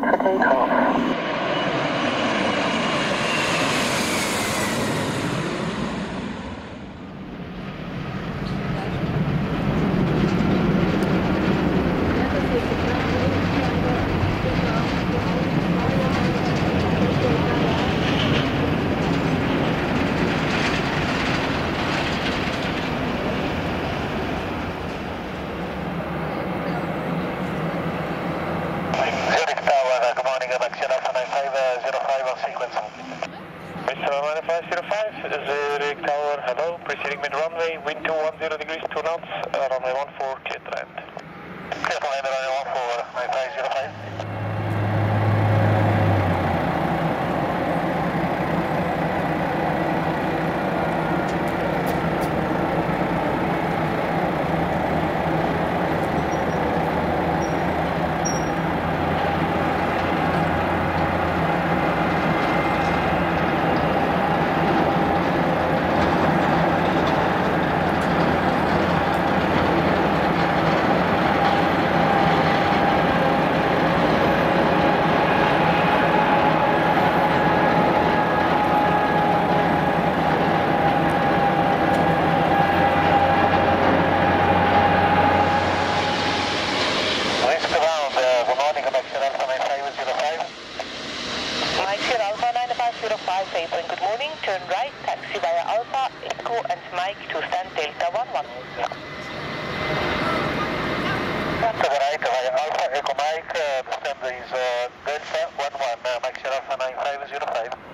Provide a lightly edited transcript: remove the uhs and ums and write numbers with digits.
for takeoff. Zurich Tower, good morning, Maxima Alpha 9505 on sequence. Mr. 9505, Zurich Tower, hello, proceeding mid runway, wind 210 degrees, 2 knots, runway 14, clear to land. Clear to land, runway 14, 9505. Mike Sierra Alpha 9505, tapering, good morning, turn right, taxi via Alpha, Echo and Mike to stand Delta 11. To the right via Alpha, Echo Mike, the stand is Delta 11, Mike Sierra Alpha 9505.